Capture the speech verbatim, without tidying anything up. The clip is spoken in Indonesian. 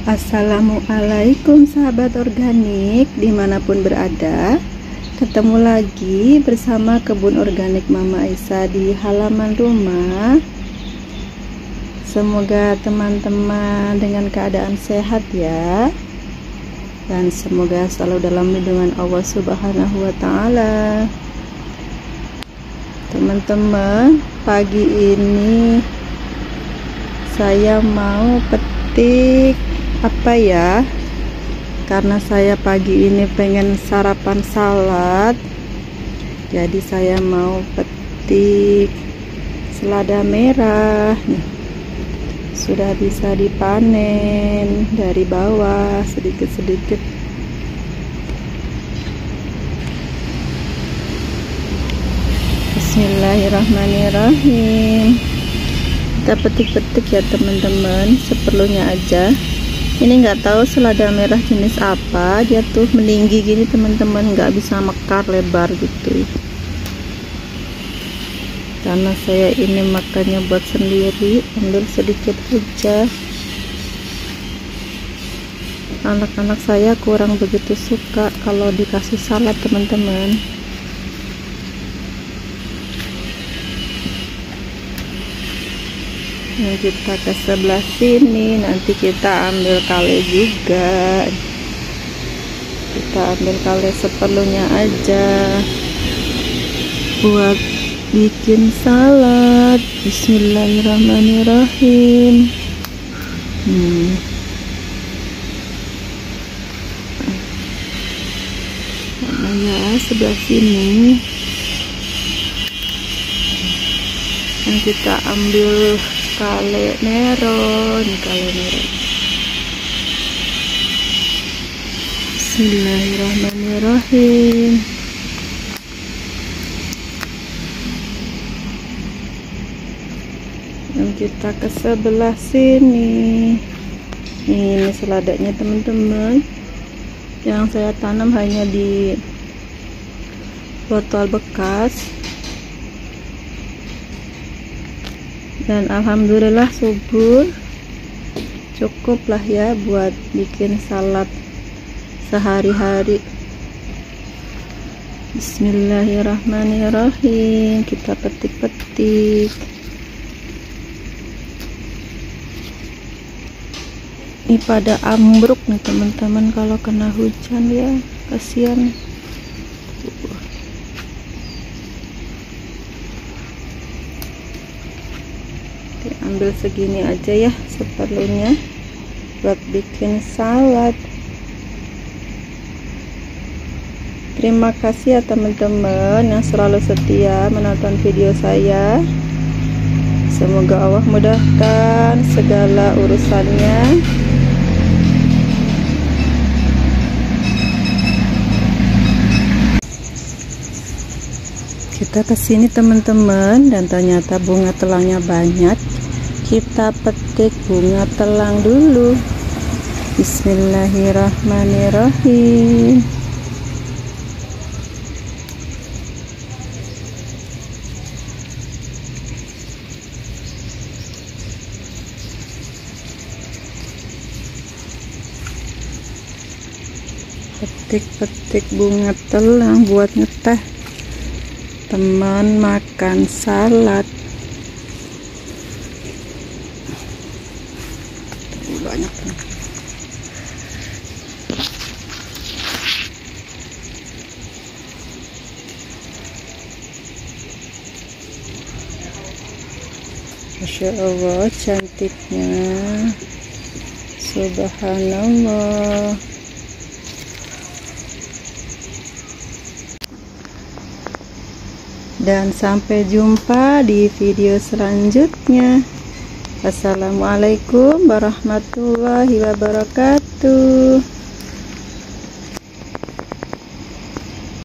Assalamualaikum sahabat organik dimanapun berada. Ketemu lagi bersama kebun organik Mama Aisyah di halaman rumah. Semoga teman-teman dengan keadaan sehat ya, dan semoga selalu dalam lindungan Allah Subhanahu wa Ta'ala. Teman-teman, pagi ini saya mau petik apa ya, karena saya pagi ini pengen sarapan salad, jadi saya mau petik selada merah nih. Sudah bisa dipanen dari bawah sedikit-sedikit. Bismillahirrahmanirrahim. Kita petik-petik ya teman-teman, seperlunya aja. Ini nggak tahu selada merah jenis apa, dia tuh meninggi gini teman-teman, nggak bisa mekar lebar gitu. Karena saya ini makannya buat sendiri, ambil sedikit aja. Anak-anak saya kurang begitu suka kalau dikasih salad teman-teman. Nah, kita ke sebelah sini, nanti kita ambil kale juga. Kita ambil kale seperlunya aja buat bikin salad. Bismillahirrahmanirrahim. hmm. Nah, ya sebelah sini. Dan kita ambil kale meron, kale meron. Bismillahirrahmanirrahim. Dan kita ke sebelah sini. Ini seladanya teman-teman, yang saya tanam hanya di botol bekas. Dan alhamdulillah subur, cukup lah ya buat bikin salad sehari-hari. Bismillahirrahmanirrahim. Kita petik-petik. Ini pada ambruk nih teman-teman kalau kena hujan ya, kasihan. Ambil segini aja ya seperlunya buat bikin salad. Terima kasih ya teman-teman yang selalu setia menonton video saya. Semoga Allah mudahkan segala urusannya. Kita kesini teman-teman, dan ternyata bunga telangnya banyak. Kita petik bunga telang dulu. Bismillahirrahmanirrahim. Petik-petik bunga telang buat ngeteh teman makan salad. Banyak nih. Masya Allah, cantiknya. Subhanallah. Dan sampai jumpa di video selanjutnya. Assalamualaikum warahmatullahi wabarakatuh.